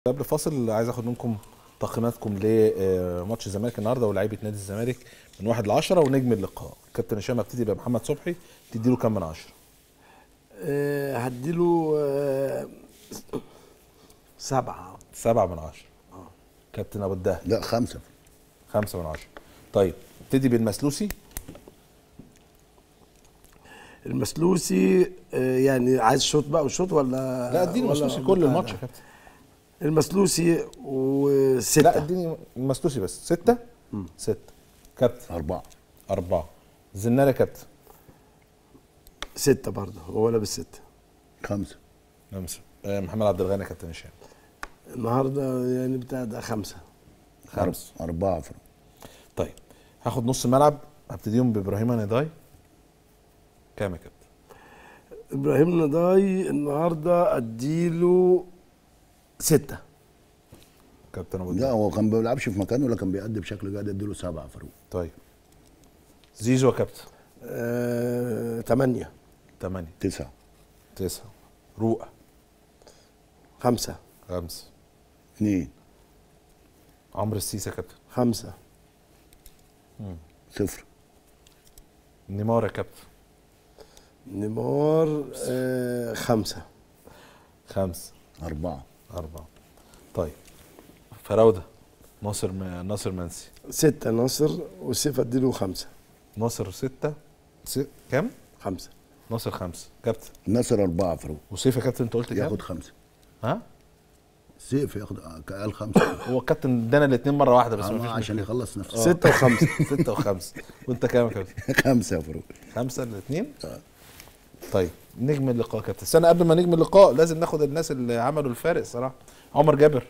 قبل فاصل عايز اخد منكم تقييماتكم لماتش الزمالك النهارده ولاعيبه نادي الزمالك من 1 ل 10 ونجم اللقاء. كابتن هشام هبتدي بمحمد صبحي، تديله كام من 10؟ هديله 7. 7 من 10. كابتن ابو الدهب؟ لا 5. 5 من 10. طيب ابتدي بالمسلوسي. المسلوسي يعني عايز شوط بقى وشوط ولا؟ لا اديني المسلوسي كل الماتش يا كابتن. المسلوسي و6. لا اديني المسلوسي بس. 6. 6. كابتن 4. 4. زناري يا كابتن؟ 6 برضه، هو لابس 6. 5. 5. محمد عبد الغني يا كابتن هشام؟ النهارده يعني بتاع ده 5. 5. 4. طيب هاخد نص ملعب، هبتديهم بابراهيم نضاي. كام يا كابتن؟ ابراهيم نضاي النهارده اديله 6. كابتن ابو لا الدهب؟ هو كان ما بيلعبش في مكانه ولا كان بيأدي بشكل جيد، اديله 7 فاروق. طيب زيزو يا كابتن؟ 8. 8. 9. 9. روقه؟ 5. 5. 2. عمرو السيسي يا كابتن؟ 5. 0. نيمار يا كابتن؟ نيمار 5. 5. 4. 4. طيب فراوده؟ ناصر منسي؟ 6 ناصر، وسيف اديله 5. ناصر 6. كام؟ 5. ناصر 5. كابتن؟ ناصر 4 فاروق. وسيف يا كابتن انت قلت كام؟ ياخد 5. ها؟ سيف ياخد قال 5. هو الكابتن ادانا الاثنين مره واحده بس مفيش عشان مشكلة. يخلص نفسه. 6 و5. 6 و5. وانت كام يا كابتن؟ 5 يا فاروق. 5 الاثنين. طيب نجم اللقاء كابتن. استنى قبل ما نجم اللقاء لازم ناخد الناس اللي عملوا الفارق صراحه. عمر جابر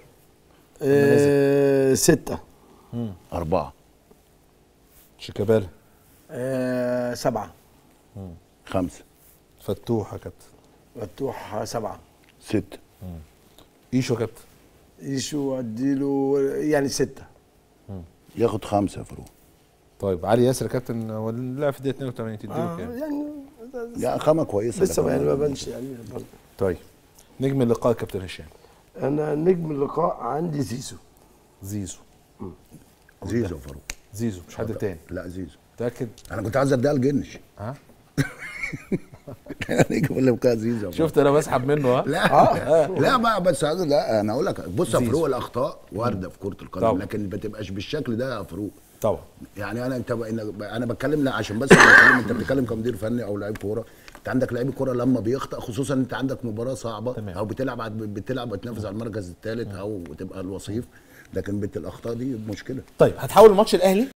6. 4. شيكابالا 7. 5. فتوح يا كابتن؟ مفتوح 7. 6. ايشو يا كابتن؟ يشو اديله يعني 6. ياخد 5 يا فاروق. طيب علي ياسر يا كابتن ولا في الدقيقه 82 تديله كام؟ يعني لا خامه كويسه لسه يعني ما بانش يعني برضه. طيب نجم اللقاء كابتن هشام؟ انا نجم اللقاء عندي زيزو. زيزو. زيزو يا فاروق. زيزو مش حد تاني؟ لا زيزو. متاكد؟ انا كنت عايز اديها لجنش. ها؟ نجم اللقاء زيزو يا فاروق. شفت انا بسحب منه ها؟ لا لا بقى بس لا انا اقول لك بص يا زيزو. فاروق، الاخطاء وارده في كره القدم طبعا. لكن ما تبقاش بالشكل ده يا فاروق. طبعا. يعني انا بتكلم لا عشان بس بتكلم انت بتتكلم كمدير فني او لعيب كوره. انت عندك لعيب كوره لما بيخطئ خصوصا انت عندك مباراه صعبه تمام. او بتلعب بتنافس على المركز الثالث او تبقى الوصيف، لكن الاخطاء دي مشكله. طيب هتحول الماتش الاهلي